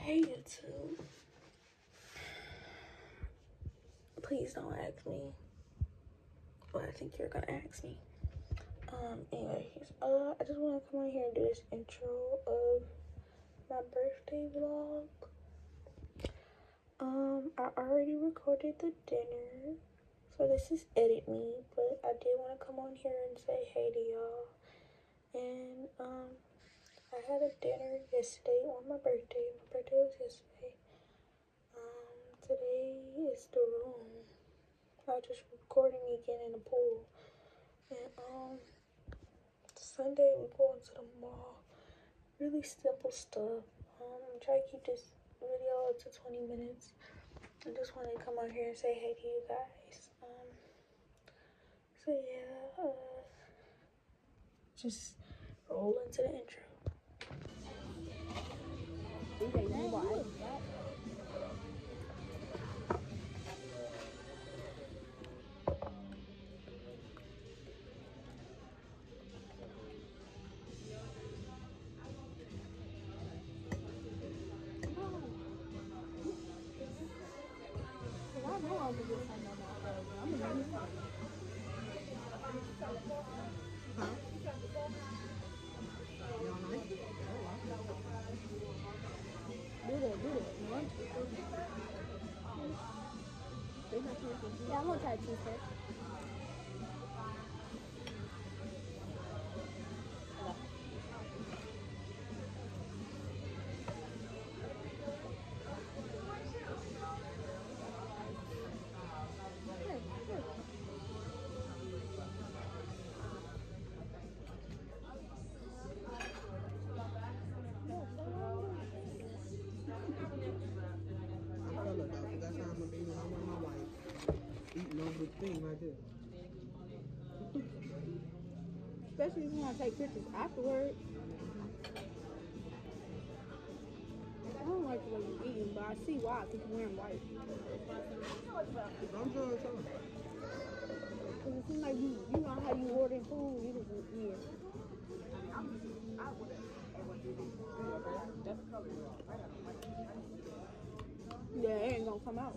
Hey YouTube. Please don't ask me what I think you're gonna ask me. Anyways, I just want to come on here and do this intro of my birthday vlog. I already recorded the dinner, so this is edit me, but I did want to come on here and say hey to y'all. And I had a dinner yesterday on my birthday. My birthday was yesterday. Today is the room. I was just recording me getting in the pool. And Sunday we going to the mall. Really simple stuff. I'm trying to keep this video up to 20 minutes. I just wanted to come out here and say hey to you guys. So yeah, just roll into the intro. Yeah, I'm gonna try cheesecake. That's how I'm gonna be when I'm with my wife. Eating no good thing right there. Especially if you want to take pictures afterwards. I don't like the way you're eating, but I see why, because you're wearing white. I'm trying something. Because it seems like you know how you order food, you just weird. Yeah, it ain't gonna come out.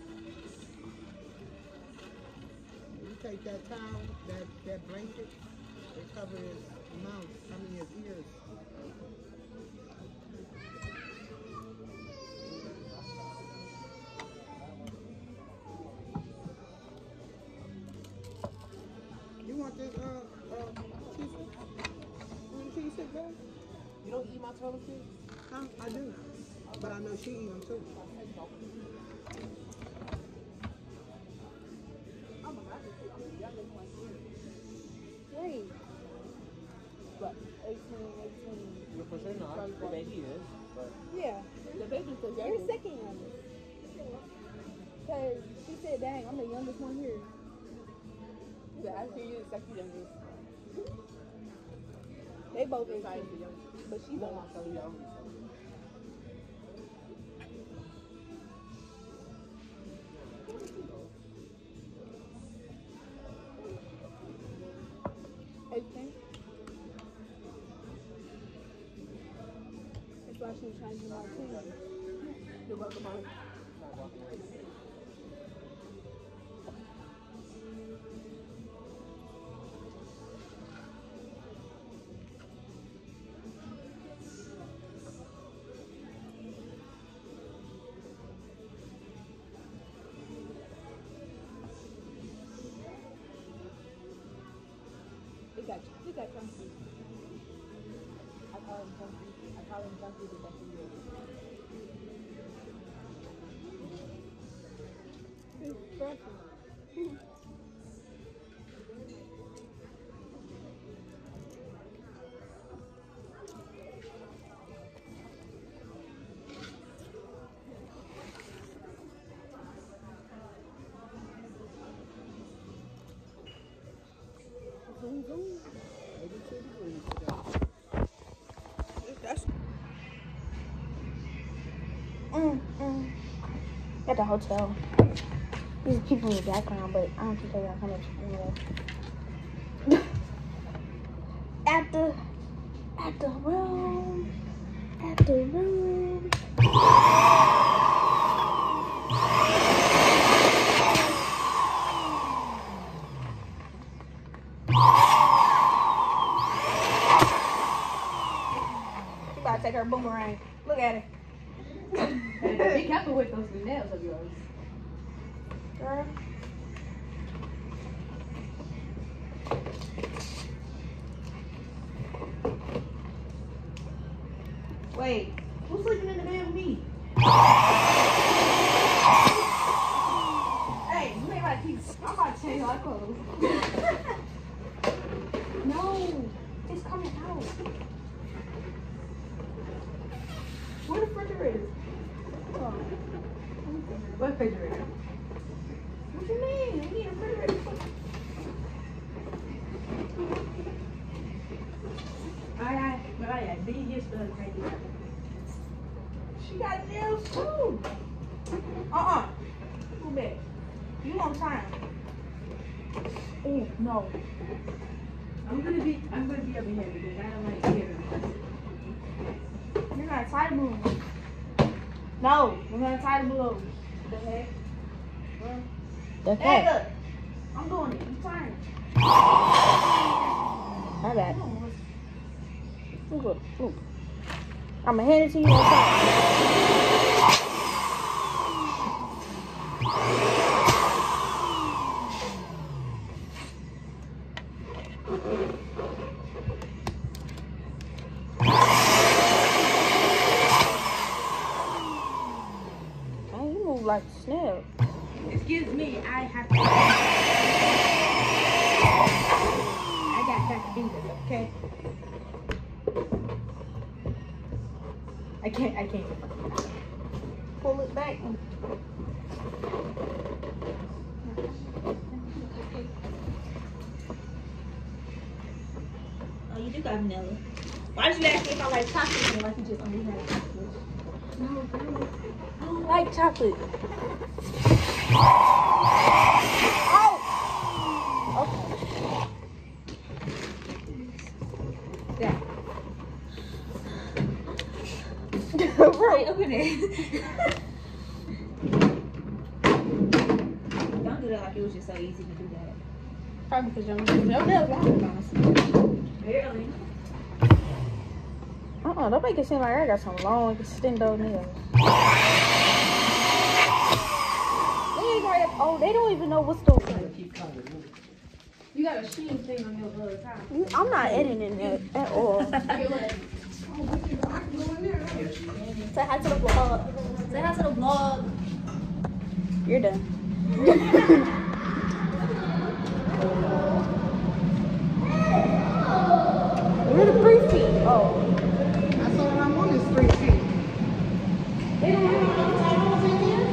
You take that towel, that blanket, and cover his mouth, his ears. You want this, cheese? You want a cheese stick, babe? You don't eat mozzarella sticks? Huh? I do. But I know she eat them too. Wait. What? 18. You're for sure not. The baby is. But Yeah. the baby's the You're the second youngest. Because she said, dang, I'm the youngest one here. Yeah, I see you the second youngest. They both This 18. side is the youngest. But she's No, old. so young. That's why she was trying to do my team. You're welcome, Mom. He got chunky. I call him Chunky the best of you. He's stretching. Zoom, zoom. 82 degrees today. That's At the hotel. These people in the background, but I don't think they got how much anyway. At the room. She about to take her boomerang. Look at it. Be careful with those nails of yours. Girl. Wait, who's sleeping in the bed with me? Hey, you ain't about to keep. I'm about to change my clothes. No, it's coming out. Where the refrigerator? What refrigerator? What you mean? We need a refrigerator. Alright, biggest for her crazy. She got nails too. Too bad. You on time. Oh no. I'm gonna be over here because I don't like hearing. You're not tired of moving. No, we're gonna tie the balloons. The heck? The Hey, look. I'm doing it. You turn. My bad. Look. I'm gonna hand it to you on top. Man, you move like a snail. Excuse me, I have to. I got fat fingers, okay? I can't. Pull it back. Oh, you do got vanilla. Why did you ask me if I like chocolate and like you just only had chocolate? No, girl. I don't like chocolate. Oh! Okay. Yeah. Bro. Open it. Don't do that like it was just so easy to do that. Probably because your nails long. Barely. Don't make it seem like I got some long, extendo nails. They don't even know what's the. You got a shield thing on your other time. I'm not editing it at all. Say hi to the vlog. Say hi to the vlog. You're done. Where the 3 feet? Oh. That's all I want is 3 feet. They don't have no titles in here?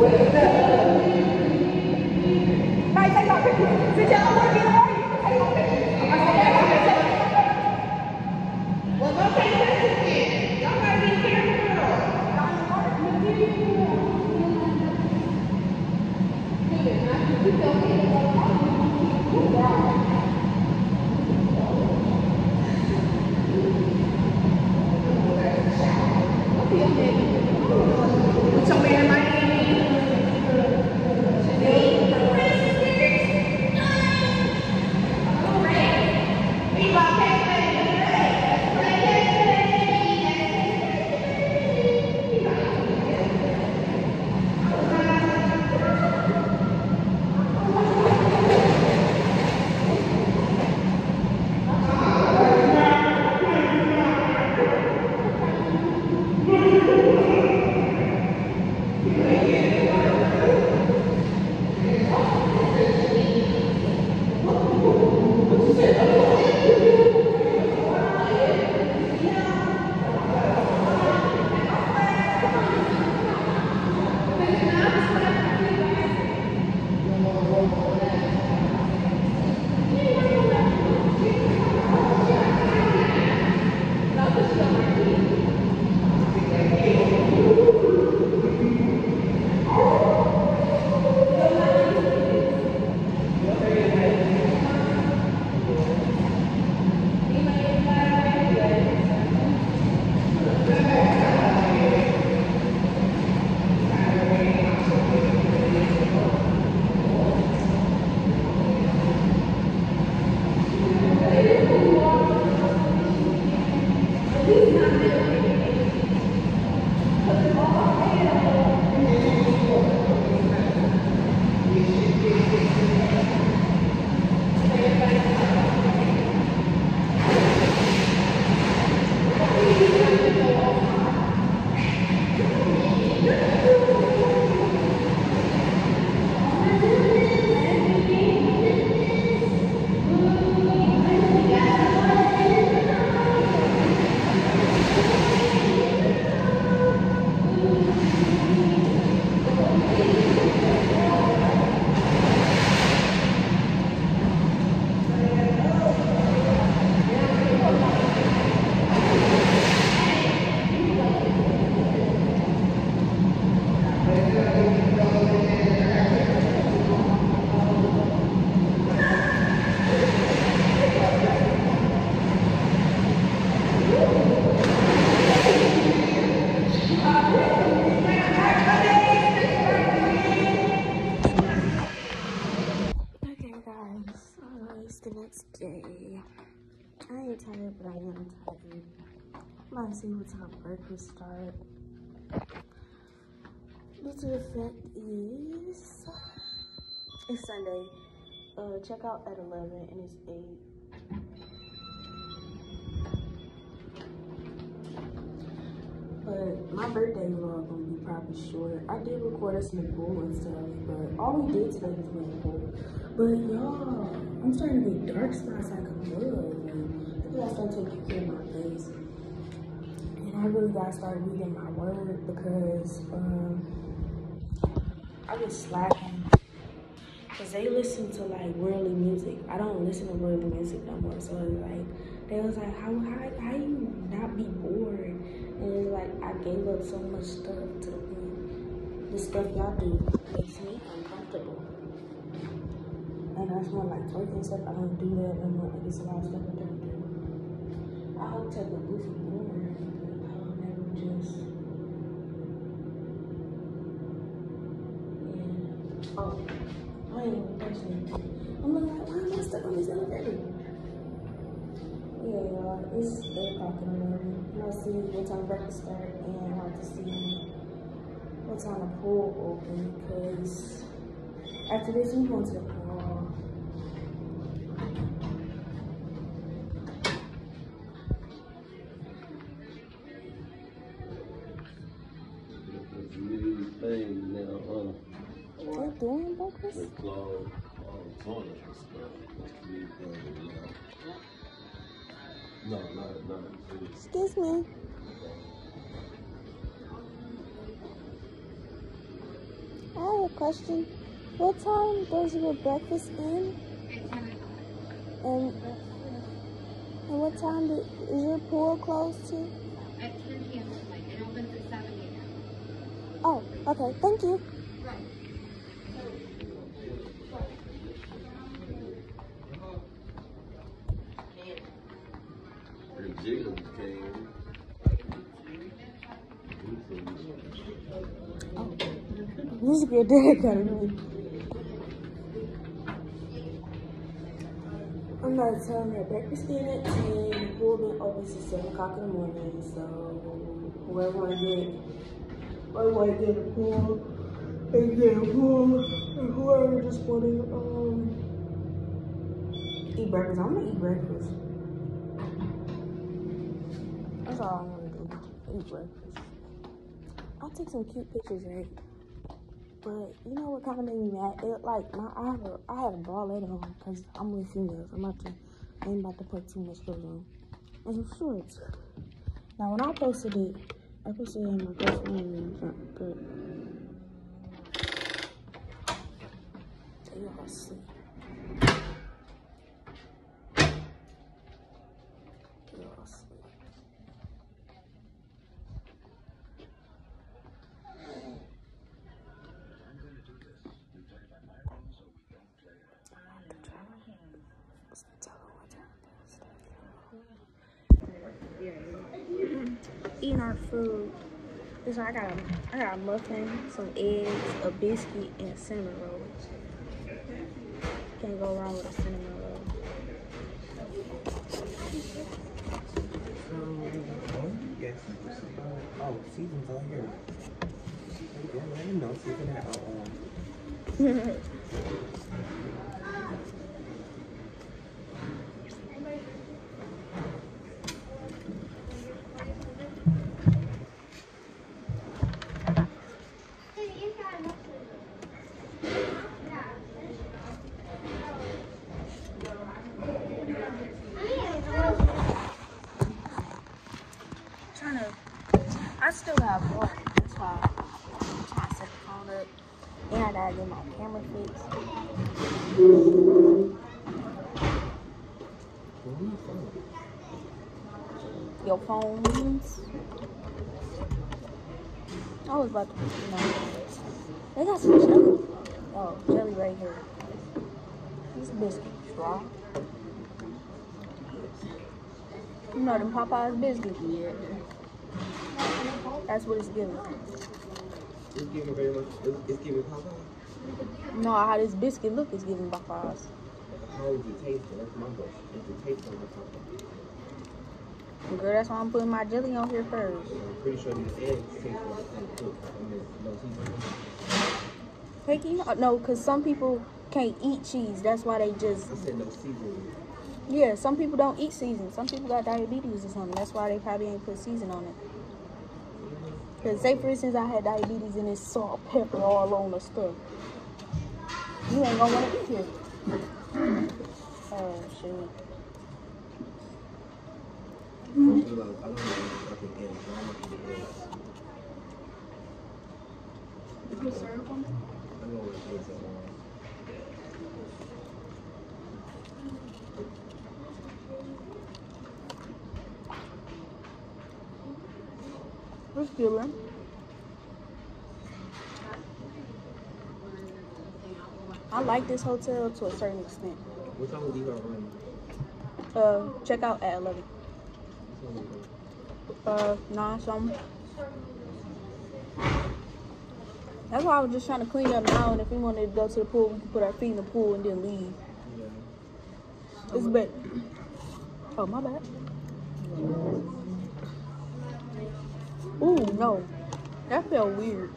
Hey, take my picture. Since y'all want to be the party, you can take my picture. I said, yeah, okay, take my picture. Well, go take pictures then. Y'all gotta be careful, girl. What's your man, Miami? Okay, guys. It's the next day. I ain't tired, but I am tired. I'm about to see what time work will start. Due to the fact is, it's Sunday. Check out at 11 and it's 8. But my birthday vlog gonna be probably short. I did record us in the pool and stuff, but all we did today was play the pool. But y'all, I'm starting to get dark spots like a mug. Like, I gotta start taking care of my face. And I really gotta start reading my word because I was slacking. Cause they listen to like worldly music. I don't listen to worldly music no more. So it's like, they was like, how you not be bored? And it's like, I gave up so much stuff to the point. The stuff y'all do makes me uncomfortable. And that's more like twerking stuff. I don't do that no more. Like, it's a lot of stuff I don't do. I hope to the goofy boring, but I'll never just, yeah. Oh, I ain't even touching it. I'm like, why am I stuck on this elevator? Yeah, y'all, it's 8 o'clock in the morning. I'll see what time breakfast start, and I'll have to see what time the pool open, because after this, we going to the pool. Things now, They're doing breakfast? they close all the toilets and stuff. That's the new thing now. No, not Excuse me. Hi. a question. What time does your breakfast end? And what time is your pool closed to? At 10 p.m. tonight. It opens at 7 a.m. Oh, okay. Thank you. And Jacobs came. This is good dad got me. I'm not telling you breakfast in at 10. The pool been open since 7 o'clock in the morning. So whoever wanna get a pool, they get a pool. And whoever just wanna eat breakfast, I'm gonna eat breakfast. That's all I'm gonna do. Eat breakfast. I'll take some cute pictures, right? But you know what kind of made me mad? I had a bralette on because I'm with females. I ain't about to put too much clothes on. And some shorts. Now when I posted it in my personal media, but they all asleep. They all asleep. Eating our food. So I got a muffin, some eggs, a biscuit, and a cinnamon roll. Can't go wrong with a cinnamon roll. Yes. Oh, season's all here. Yeah, let him know. Season that. I still got work. That's why I'm trying to set the phone up. And I gotta get my camera fixed. Your phones. I was about to, they got some jelly. Oh, jelly right here. This biscuit dry. You know them Popeyes biscuits? Yeah. That's what it's giving. It's giving very much. It's giving Popeye. No, how this biscuit look is giving Popeyes. How does it taste? That's my question. Does it taste like Popeye? Girl, that's why I'm putting my jelly on here first. I'm pretty sure these eggs taste like cooked. And there's no seasoning. Picky? No, because some people can't eat cheese. That's why they just... I said no seasoning. Yeah, some people don't eat season. Some people got diabetes or something. That's why they probably ain't put season on it. Because say, for instance, I had diabetes and it's salt, pepper all on the stuff. You ain't gonna want to eat it. Oh, shoot. I don't know if I can get it. I want to eat eggs. You put syrup on it? I know what it is at all. What's good, man? I like this hotel to a certain extent. What time do you got running? Check out at 11. 9 something. That's why I was just trying to clean up now, and if we wanted to go to the pool, we could put our feet in the pool and then leave. Yeah. It's better. Oh, my bad. Ooh, no. That felt weird.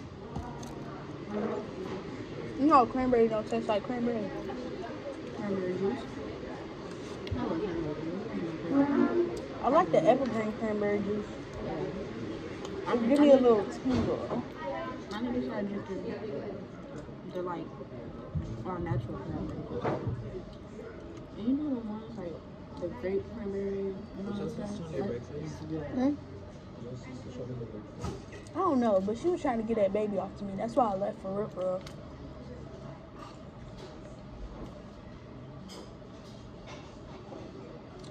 You know cranberry don't taste like cranberry. Cranberry juice. I like cranberry juice. I like the evergreen cranberry juice. Give me a little tingle. I never tried drinking the like our natural cranberry juice. And you know the ones like the grape cranberry and all that stuff? That's good. Hmm? I don't know, but she was trying to get that baby off to me. That's why I left for real, for real.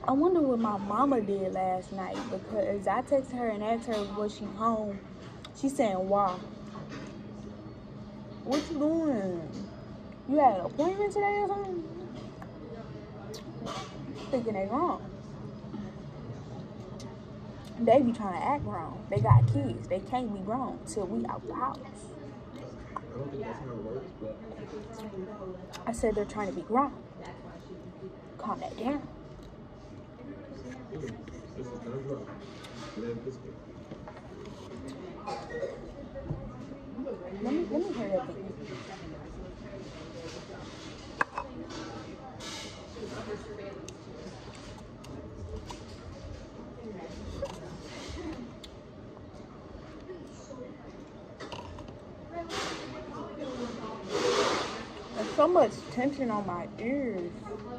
I wonder what my mama did last night, because I texted her and asked her was she home. She's saying, why? What you doing? You had an appointment today or something? Thinking they wrong. They be trying to act grown. They got kids. They can't be grown till we out the house. I don't think that's how it works, but I said they're trying to be grown. Calm that down. this is kind of rough. Let me hear that thing. There's so much tension on my ears.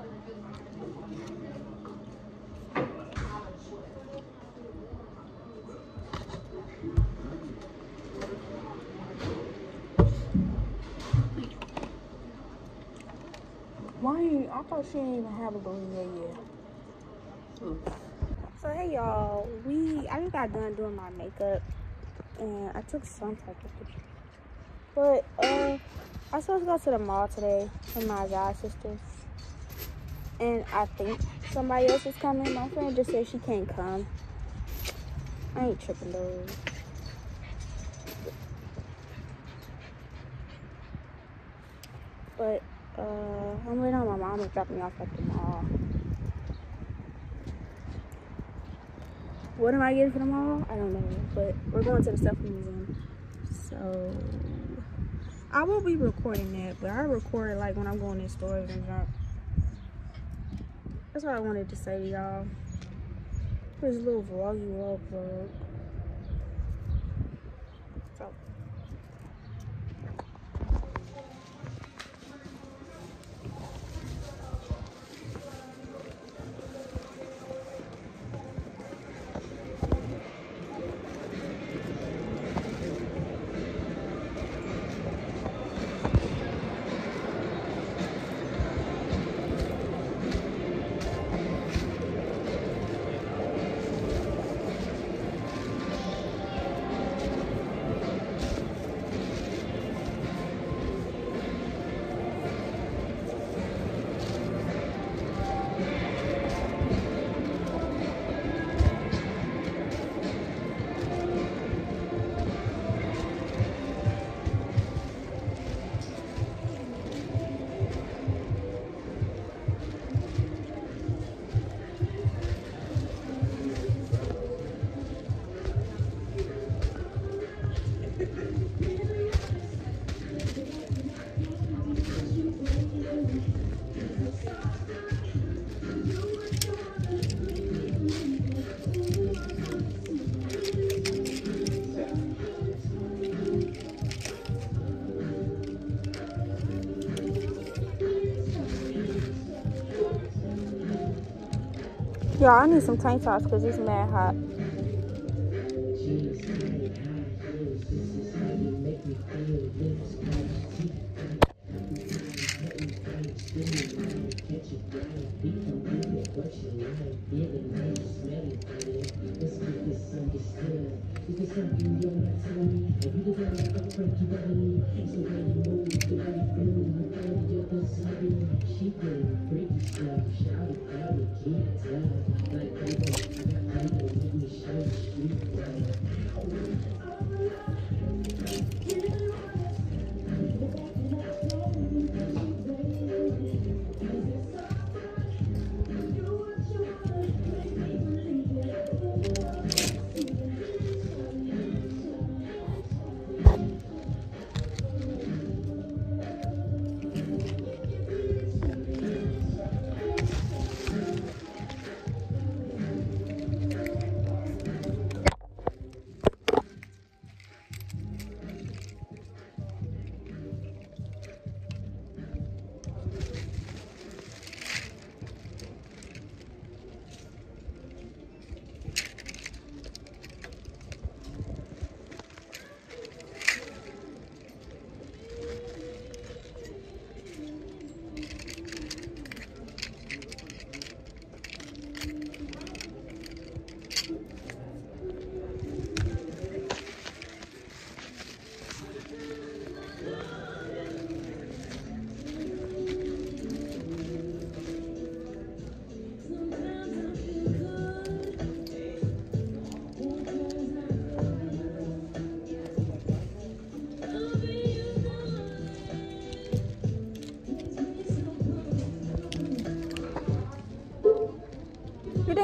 I thought she didn't even have a baby yet. So hey y'all, I just got done doing my makeup and I took some type of picture. But I'm supposed to go to the mall today with my god sisters. And I think somebody else is coming. My friend just said she can't come. I ain't tripping though. But I'm waiting on my mom to drop me off at the mall. What am I getting for the mall? I don't know. But we're going to the Stuff Museum. So I won't be recording that, but I record it like when I'm going in stores and junk. That's what I wanted to say to y'all. This little vlog. So yeah, I need some tank tops because it's mad hot.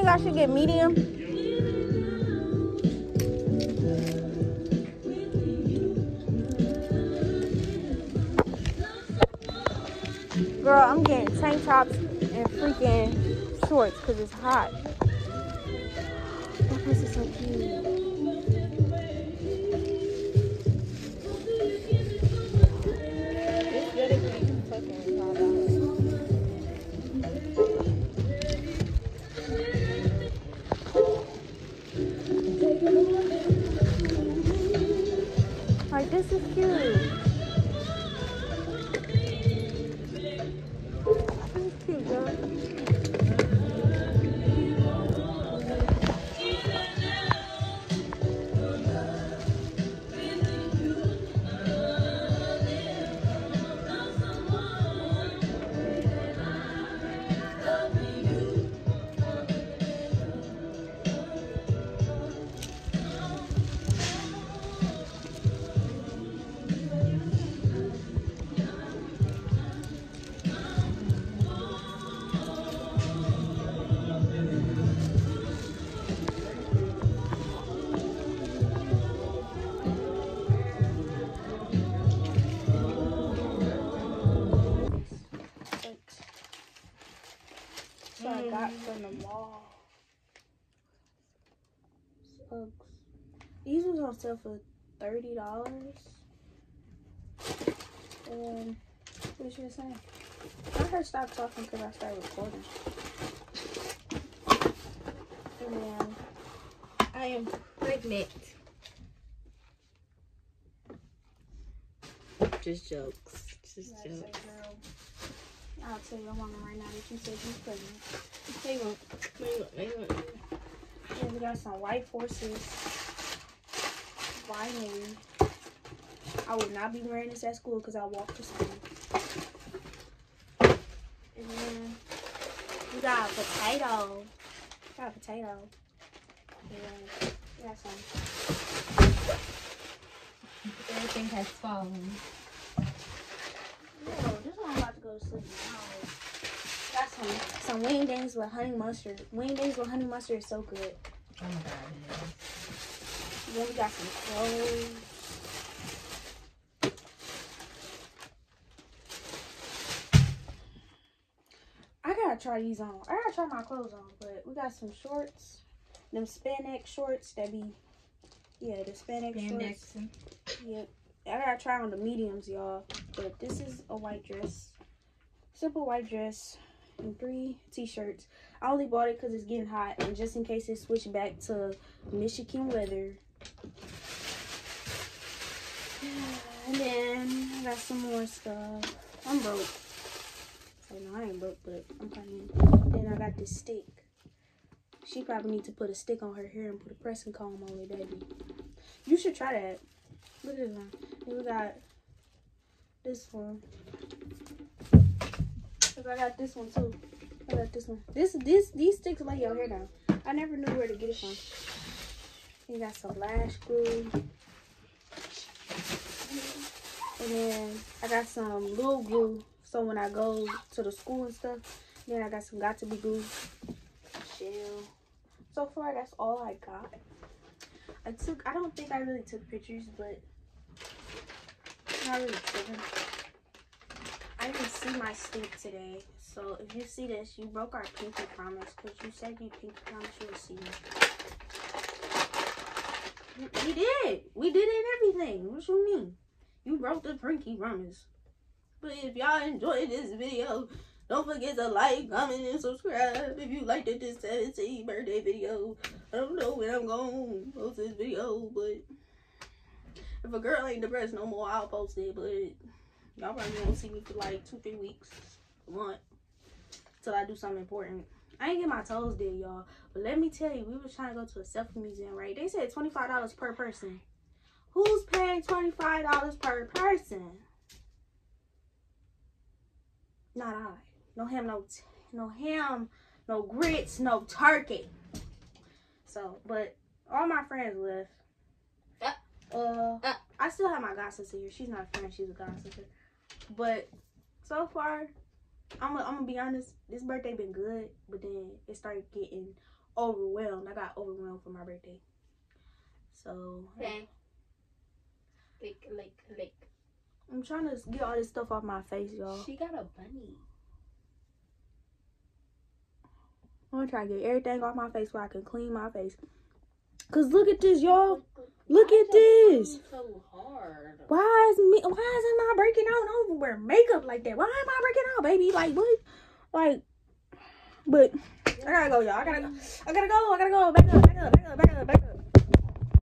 think I should get medium? Girl, I'm getting tank tops and freaking shorts because it's hot. That place is so cute. This better be fucking $5. Like, this is cute. This is cute, girl. So I got from the mall. Uggs. These was on sale for $30. And what should I say? I heard stop talking because I started recording. And then I am pregnant. Just jokes. Just jokes. I'll tell your mama right now that you said she's pregnant. They won't. And we got some white horses. Vinery. I would not be wearing this at school because I walk to school. And then we got a potato. And we got some. Everything has fallen. Yo, this one I'm about to go to sleep now. Got some wingdings with honey mustard. Wingdings with honey mustard is so good. Oh my god. Then we got some clothes. I gotta try these on. I gotta try my clothes on, but we got some shorts. Them spandex shorts that be, yeah, the spandex shorts. Yep. I gotta try on the mediums, y'all. But this is a white dress. Simple white dress and 3 t-shirts. I only bought it because it's getting hot and just in case it switched back to Michigan weather. And then I got some more stuff. I'm broke. So no, I ain't broke, but I'm fine. Then I got this stick. She probably need to put a stick on her hair and put a pressing comb on it, baby. You should try that. Look at this one. Then we got this one. I got this one too. I got this one. These sticks lay your hair down. I never knew where to get it from. You got some lash glue. And then I got some little glue. So when I go to the school and stuff, then I got some got to be glue. Shell. So far that's all I got. I don't think I really took pictures, but not really tripping. I didn't see my stink today. So if you see this, you broke our pinky promise because you said you pinky promise you would see me. We did. We did it and everything. What you mean? You broke the pinky promise. But if y'all enjoyed this video, don't forget to like, comment, and subscribe. If you liked it, this 17th birthday video. I don't know when I'm going to post this video, but if a girl ain't depressed no more, I'll post it. But y'all probably won't see me for like 2-3 weeks, a month, till I do something important. I ain't get my toes did, y'all. But let me tell you, we was trying to go to a selfie museum, right? They said $25 per person. Who's paying $25 per person? Not I. No ham, no grits, no turkey. So, but all my friends left. I still have my god sister here. She's not a friend, she's a god sister. But so far, I'm gonna be honest, this birthday been good, but then it started getting overwhelmed. I got overwhelmed for my birthday. So Okay. Lick. I'm trying to get all this stuff off my face, y'all. She got a bunny. I'm gonna try to get everything off my face so I can clean my face. Cause look at this, y'all. Look at this. So hard. Why isn't I breaking out over makeup like that? Why am I breaking out, baby? Like what? Like, but I gotta go, y'all. I gotta go. Back up.